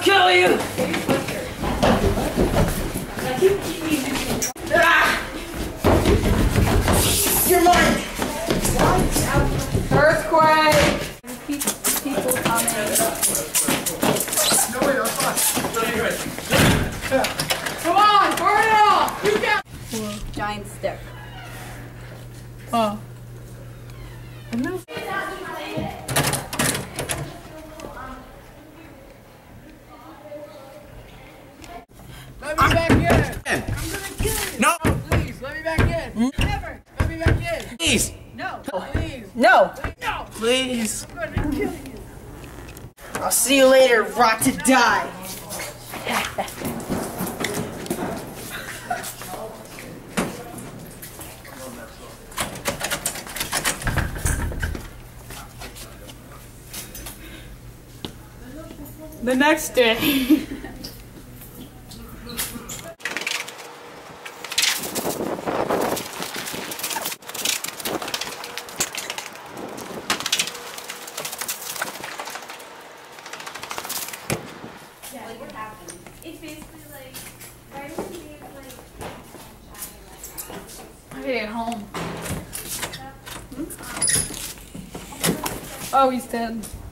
kill you! Ah! You're mine! Earthquake! People coming. No, wait, that's fine. Come on, burn it off! You got giant stick. Oh. Let me back in. I'm gonna kill you. No! Please, let me back in. Never. Let me back in. Please! No. Please. No! No. Please! I'm gonna kill you. I'll see you later, rot to die! The next day. Like what happened? It's basically like right when we like I gotta get home. Oh, he's dead.